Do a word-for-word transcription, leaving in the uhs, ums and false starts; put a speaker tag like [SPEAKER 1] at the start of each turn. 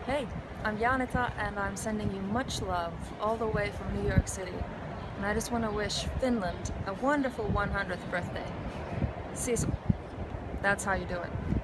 [SPEAKER 1] Hey, I'm Janita and I'm sending you much love all the way from New York City. And I just want to wish Finland a wonderful one hundredth birthday. Sisu. That's how you do it.